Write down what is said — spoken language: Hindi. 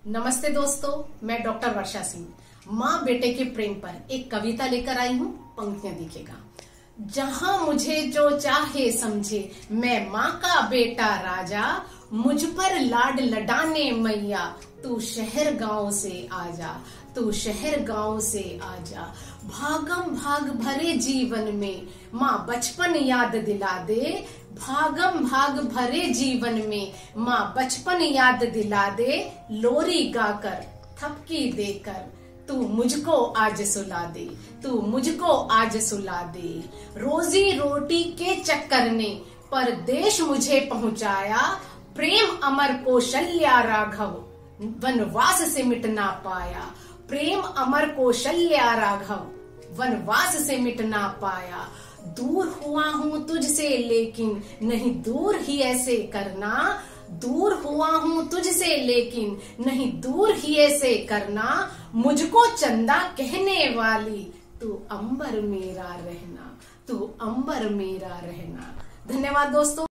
नमस्ते दोस्तों, मैं डॉक्टर वर्षा सिंह माँ बेटे के प्रेम पर एक कविता लेकर आई हूँ। पंक्तियां देखिएगा। जहाँ मुझे जो चाहे समझे, मैं माँ का बेटा राजा, मुझ पर लाड लडाने मैया, तू शहर गांव से आजा, तू शहर गांव से आजा। भागम भाग भरे जीवन में माँ बचपन याद दिला दे, भागम भाग भरे जीवन में माँ बचपन याद दिला दे। लोरी गाकर थपकी देकर तू मुझको आज सुला दे, तू मुझको आज सुला दे। रोजी रोटी के चक्कर ने परदेश मुझे पहुंचाया, प्रेम अमर कौशल्या राघव वनवास से मिट ना पाया, प्रेम अमर कौशल्या राघव वनवास से मिट ना पाया। दूर हुआ हूँ तुझसे लेकिन नहीं दूर ही ऐसे करना, दूर हुआ हूँ तुझसे लेकिन नहीं दूर ही ऐसे करना। मुझको चंदा कहने वाली तू अंबर मेरा रहना, तू अंबर मेरा रहना। धन्यवाद दोस्तों।